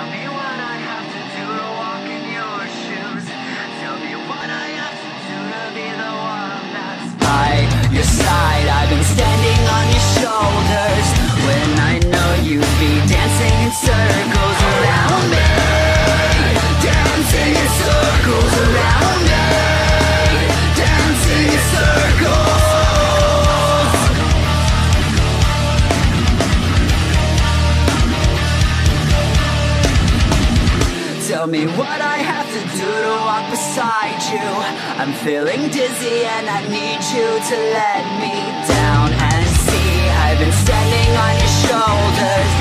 me what I have to do to walk in your shoes. Tell me what I have to do to be the one that's by your side. I've been standing on your shoulders when I know you'd be dancing in circles around me. Dancing in circles around me. Dancing in circles. Tell me what I have to do to walk beside you. I'm feeling dizzy and I need you to let me down and see. I've been standing on your shoulders